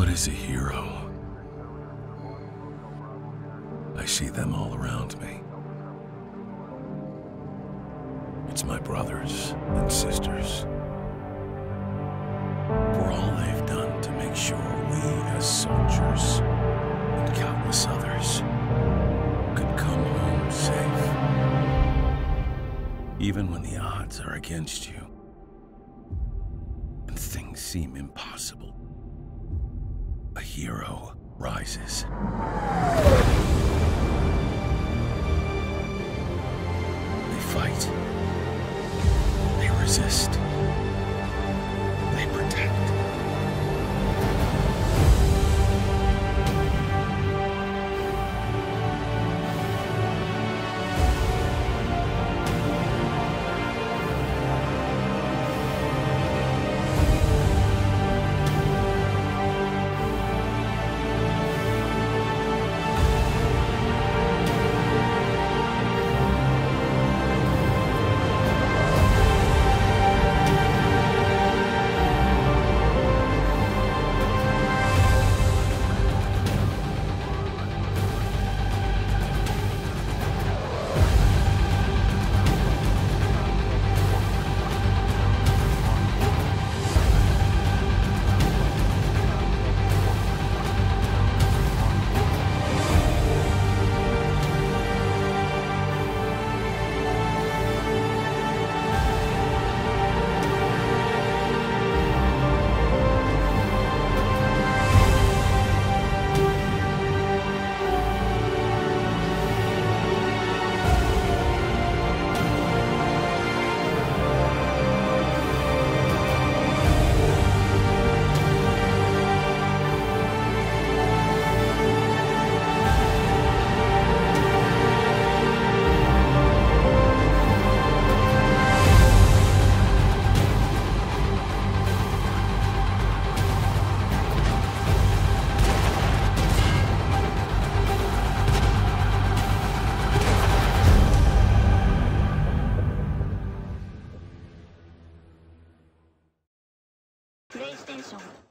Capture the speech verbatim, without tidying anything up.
What is a hero? I see them all around me. It's my brothers and sisters. For all they've done to make sure we as soldiers and countless others could come home safe. Even when the odds are against you and things seem impossible, a hero rises. They fight. They resist. They protect. PlayStation